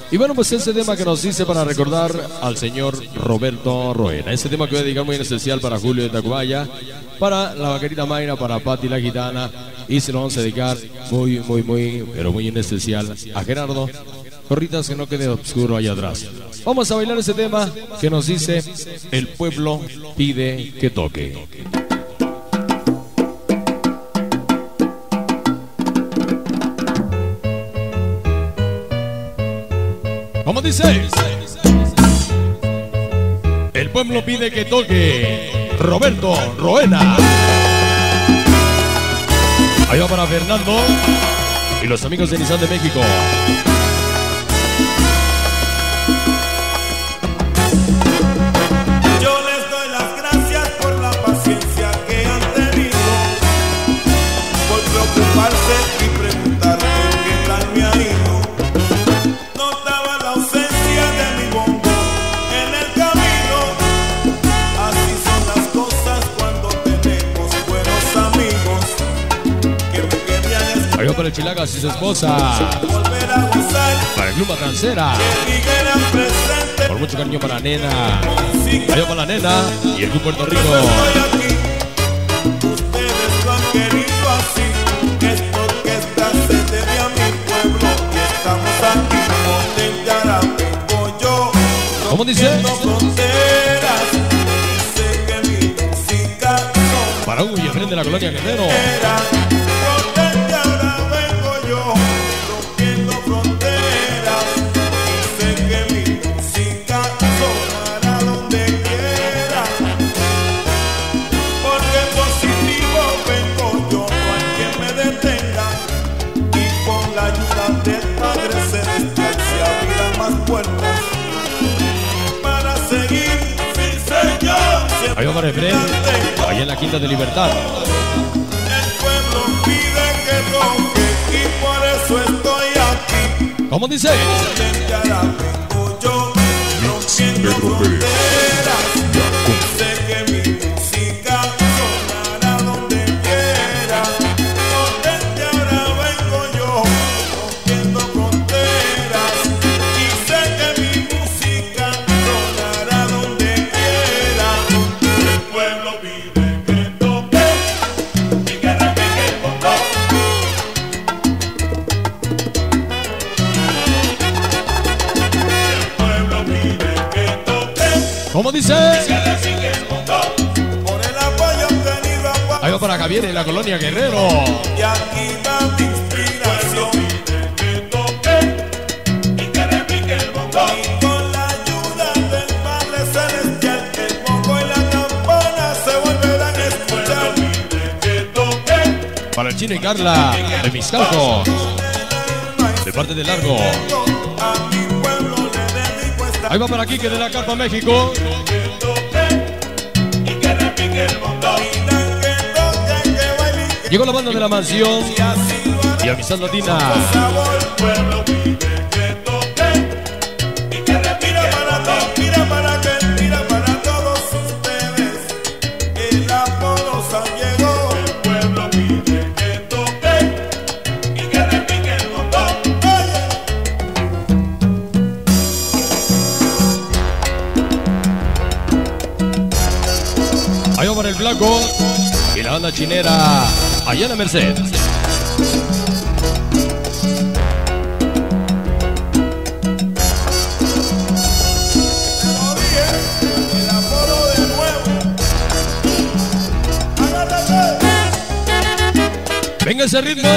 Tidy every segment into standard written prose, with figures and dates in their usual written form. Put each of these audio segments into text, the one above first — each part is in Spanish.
Y bueno, pues ese tema que nos dice para recordar al señor Roberto Roena. Ese tema que voy a dedicar muy en especial para Julio de Tacubaya, para la vaquerita Mayra, para Pati la gitana. Y se lo vamos a dedicar muy, pero muy en especial a Gerardo. Corritas, que no quede oscuro allá atrás. Vamos a bailar ese tema que nos dice: el pueblo pide que toque. ¿Cómo dice? El pueblo pide que toque Roberto Roena. Ahí va para Fernando y los amigos de Nissan de México. Yo les doy las gracias por la paciencia que han tenido, por preocuparse y preguntar qué tal me ha ido. Notaba la ausencia de mi bombo en el camino. Así son las cosas cuando tenemos buenos amigos que me querían escuchar. Ahí va para el Chilagas y su esposa. Volver a gozar, Para el Club Matancera. que dijeran presente. Por mucho cariño para la nena. Ahí va para la nena y el Club Puerto Rico. Estoy aquí, ustedes lo han querido así, es porque esta se debe a mi pueblo y estamos aquí, donde ya vengo yo, ¿Cómo dice? rompiendo fronteras, sé que mi música Para Hugo y Efren de la Colonia Guerrero. sonera, donde ya vengo yo, rompiendo fronteras, sé que mi música sonará donde quiera. Porque positivo vengo yo, no hay quien me detenga. Y con la ayuda del Padre Celestial se abrirán más puertas para seguir, sí Señor. Ahí va para Efren, allá en la Quinta de Libertad. El pueblo pide que toque y por eso estoy aquí. ¿Cómo dice? Donde ahora vengo yo, rompiendo fronteras. Sé que mi música sonará donde quiera. Donde ahora vengo yo, rompiendo fronteras. Y sé que mi música sonará donde quiera. El pueblo pide que toque y que repique el botón. El pueblo pide que toque. ¿Cómo dice? Por el apoyo obtenido a Ahí va para Javier en la Colonia Guerrero. y aquí va mi inspiración. Que toque y que repique el bongo. Y con la ayuda del Padre Celestial, el bongo y la campana se volverán a escuchar. Que toque Para el Chino y Carla de Miscalco. De parte de Largo. a mi pueblo le dedico esta. Ahí va para Quique de la Carpa México. Que toque y que repique el bongo. Que toque, que baile y que Llegó la banda de la mansión y así lo hará. y Amistad Latina. Sabor, el pueblo pide que toque y que respira para todos, mira para todos ustedes. El Apolosa llegó. El pueblo pide que toque y que repique el botón. Oye. Ahí va para el Blanco y la banda chinera allá en la Merced. Te lo dije, el Apolo de nuevo. Agárrate. Venga ese ritmo.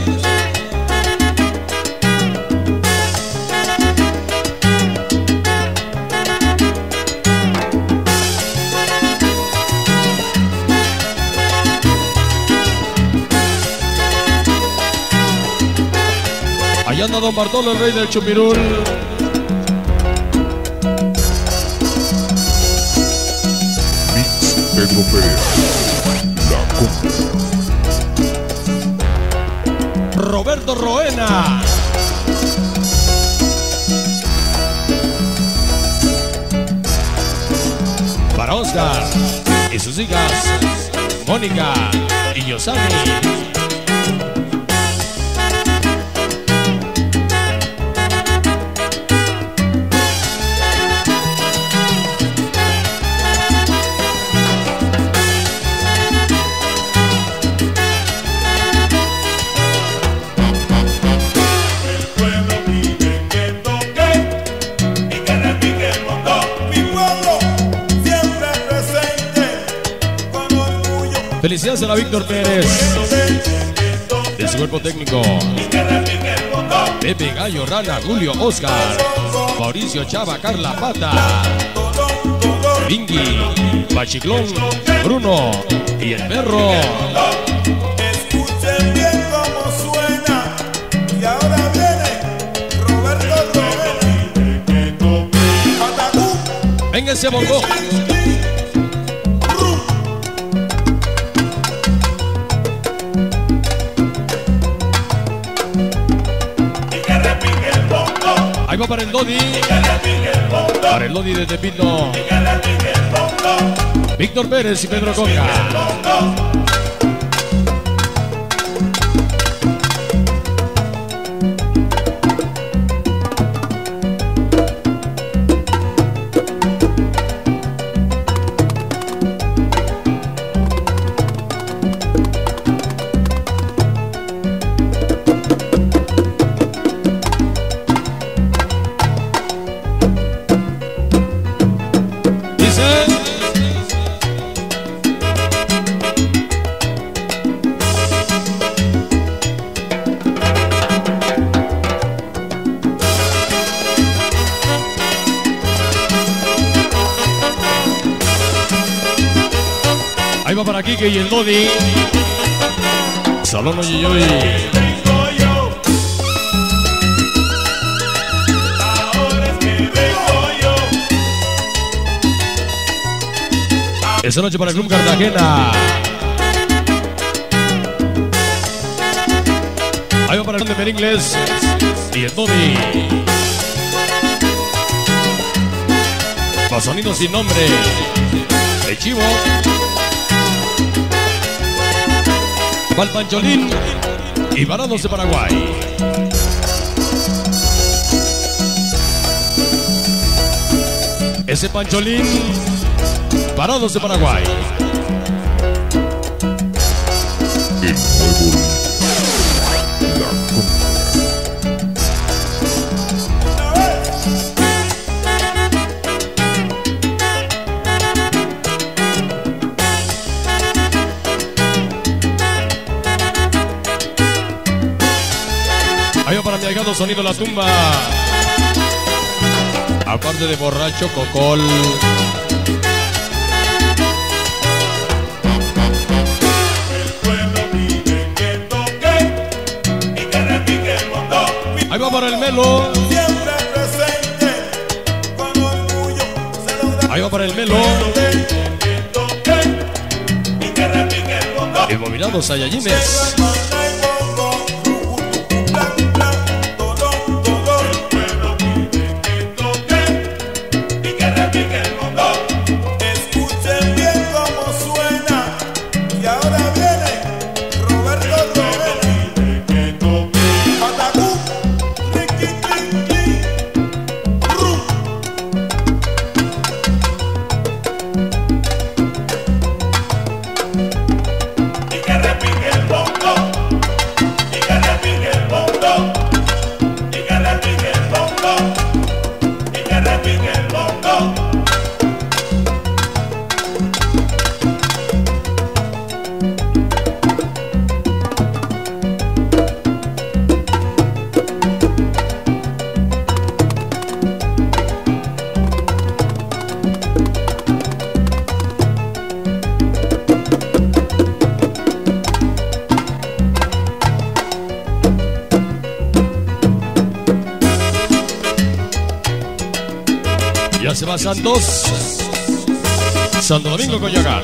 Allá anda Don Bartolo, el rey del Chupirul. Pedro Pérez, la compra. Roberto Roena. Para Oscar y sus hijas, Mónica y Yosani. Felicidades a la Víctor Pérez. De su cuerpo técnico. Pepe, Gallo, Rana, Julio, Oscar, Mauricio, Chava, Carla, Pata, Vingui, Pachiclón, Bruno y el perro. Escuchen bien cómo suena. Y ahora viene Roberto Roena. Patacú. Venga ese bongo. Ahí va para el Dodi. Para el Dodi de Tepito. Víctor Pérez y Pedro Coca. Ahí va para Kike y el Dodi. Salón Oyoyoy. Esta noche para el Club Cartagena. Ahí va para el de Meringles y el Dodi. Para Sonido Sin Nombre. El Chivo. Para el Pancholín y Varados de Paraguay. Ese Pancholín, Varados de Paraguay. El nuevo La Conga. Ahí va para mi ahijado Sonido La Tumba. Aparte de Borracho, Cocol. Ahí va para el Melo. Siempre presente, con orgullo se lo da. Ahí va para el Melo. El Mominado Sayayines. Escuchen bien cómo suena. Y ahora viene Roberto Roena. Patacú, riqui, riqui, rum. Ya se va Santos. Santo Domingo Coyoacán.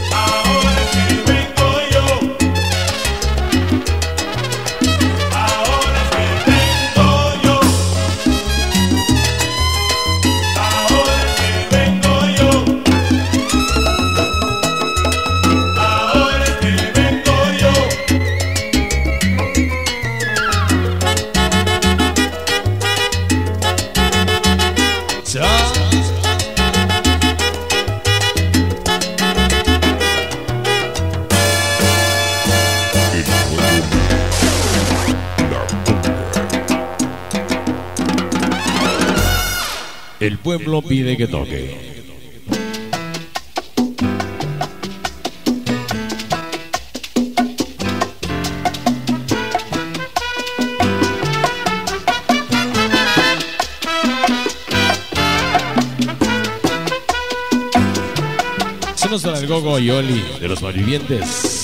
Ahora El pueblo pide que toque. Se nos da el Gogo y Oli de los malvivientes.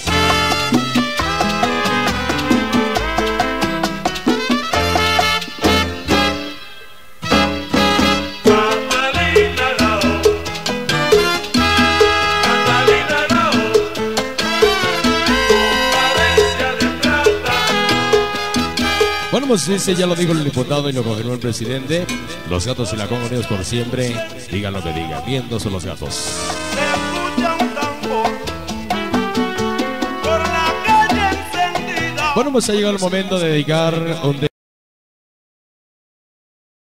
Bueno, pues ese ya lo dijo el diputado y lo confirmó el presidente. Los gatos y la Congo unidos por siempre. Digan lo que digan, viendo son los gatos. Se escucha un tambor por la calle encendida. Bueno, pues ha llegado el momento de dedicar un